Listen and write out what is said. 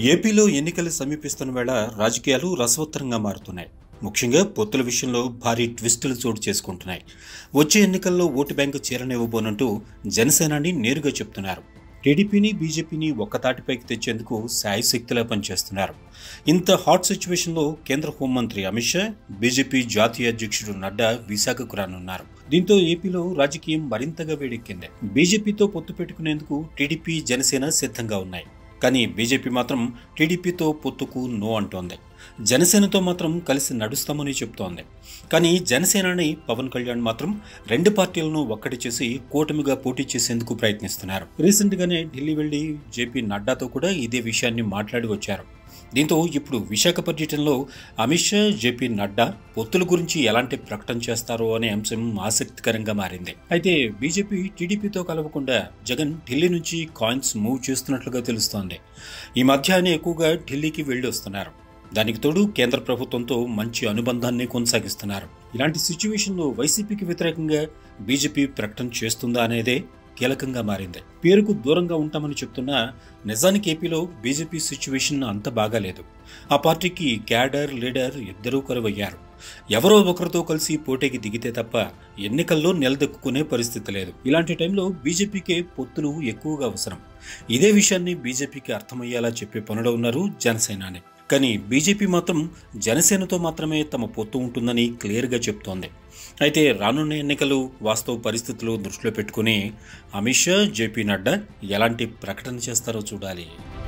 ఏపీలో ఎన్నికలు సమీపిస్తున్న వేళ రాజకీయాలు రసవత్తరంగా మారుతున్నాయి. ముఖ్యంగా పొత్తుల విషయంలో భారీ ట్విస్టులు చోటు చేసుకుంటున్నాయి. వచ్చే ఎన్నికల్లో ఓటు బ్యాంకు చేరనివ్వబోనంటూ జనసేనాని నేరుగా చెప్తున్నారు. టీడీపీని, బీజేపీని ఒక్కతాటిపైకి తెచ్చేందుకు శాయశక్తిలా పనిచేస్తున్నారు. ఇంత హాట్ సిచ్యువేషన్లో కేంద్ర హోంమంత్రి అమిత్ షా, బీజేపీ జాతీయ అధ్యక్షుడు నడ్డా విశాఖకు రానున్నారు. దీంతో ఏపీలో రాజకీయం మరింతగా వేడెక్కింది. బీజేపీతో పొత్తు పెట్టుకునేందుకు టీడీపీ, జనసేన సిద్ధంగా ఉన్నాయి. కానీ బీజేపీ మాత్రం టీడీపీతో పొత్తుకు నో అంటోంది. జనసేనతో మాత్రం కలిసి నడుస్తామని చెప్తోంది. కానీ జనసేనని పవన్ కళ్యాణ్ మాత్రం రెండు పార్టీలను ఒక్కటి చేసి కూటమిగా పోటీ చేసేందుకు ప్రయత్నిస్తున్నారు. రీసెంట్ గానే ఢిల్లీ వెళ్లి జేపీ నడ్డాతో కూడా ఇదే విషయాన్ని మాట్లాడి వచ్చారు. దీంతో ఇప్పుడు విశాఖ పర్యటనలో అమిత్ షా, జేపీ నడ్డా పొత్తుల గురించి ఎలాంటి ప్రకటన చేస్తారో అనే అంశం ఆసక్తికరంగా మారింది. అయితే బీజేపీ టీడీపీతో కలవకుండా జగన్ ఢిల్లీ నుంచి కాయిన్స్ మూవ్ చేస్తున్నట్లుగా తెలుస్తోంది. ఈ మధ్య ఆయన ఎక్కువగా ఢిల్లీకి వెళ్లి వస్తున్నారు. దానికి తోడు కేంద్ర ప్రభుత్వంతో మంచి అనుబంధాన్ని కొనసాగిస్తున్నారు. ఇలాంటి సిచ్యువేషన్లో వైసీపీకి వ్యతిరేకంగా బీజేపీ ప్రకటన చేస్తుందా అనేదే కీలకంగా మారింది. పేరుకు దూరంగా ఉంటామని చెప్తున్నా నిజానికి ఏపీలో బీజేపీ సిచ్యువేషన్ అంత బాగాలేదు. ఆ పార్టీకి క్యాడర్, లీడర్ ఇద్దరూ కరువయ్యారు. ఎవరో ఒకరితో కలిసి పోటీకి దిగితే తప్ప ఎన్నికల్లో నిలదొక్కునే పరిస్థితి లేదు. ఇలాంటి టైంలో బీజేపీకే పొత్తులు ఎక్కువగా అవసరం. ఇదే విషయాన్ని బీజేపీకి అర్థమయ్యేలా చెప్పే పనిలో ఉన్నారు జనసేనాని. కానీ బీజేపీ మాత్రం జనసేనతో మాత్రమే తమ పొత్తు ఉంటుందని క్లియర్గా చెప్తోంది. అయితే రానున్న ఎన్నికలు, వాస్తవ పరిస్థితులు దృష్టిలో పెట్టుకుని అమిత్ షా, జేపీ నడ్డా ఎలాంటి ప్రకటన చేస్తారో చూడాలి.